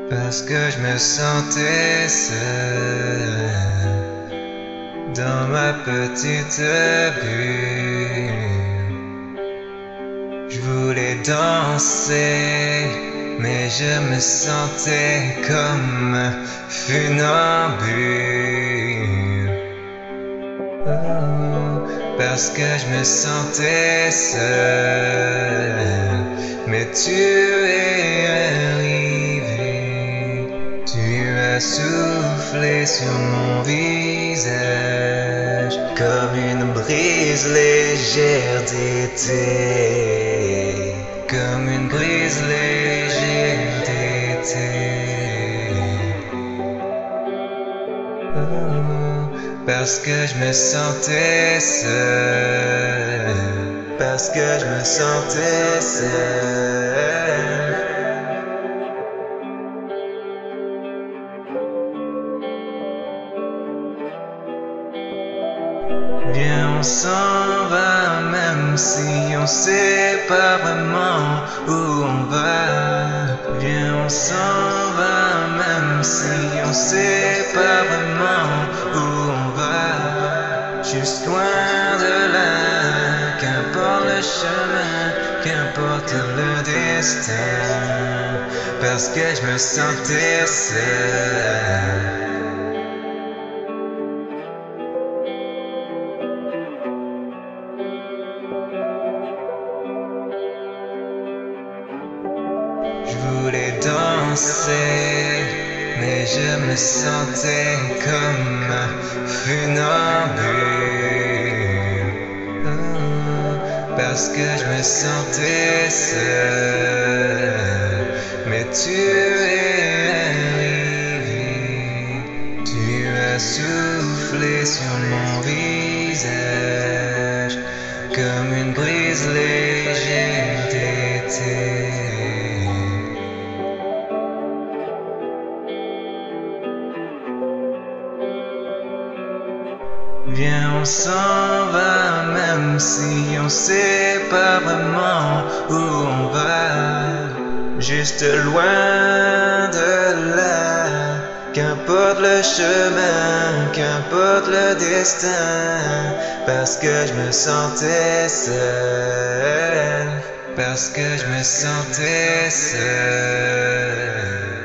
Parce que je me sentais seul dans ma petite bulle. Je voulais danser, mais je me sentais comme funambule. Oh, parce que je me sentais seul, mais tu es arrivé. Tu as soufflé sur mon visage comme une brise légère d'été, comme une brise légère d'été. Oh, parce que je me sentais seul, parce que je me sentais seul. Viens, on s'en va, même si on sait pas vraiment où on va. Viens, on s'en va, même si on sait pas vraiment où on va. Juste loin de là, qu'importe le chemin, qu'importe le destin. Parce que je me sentais seul. Je voulais danser, mais je me sentais comme funambule. Oh, parce que je me sentais seul, mais tu es arrivé. Tu as soufflé sur mon visage comme une brise légère d'été. Viens, on s'en va, même si on sait pas vraiment où on va. Juste loin de là, qu'importe le chemin, qu'importe le destin. Parce que je me sentais seul, parce que je me sentais seul.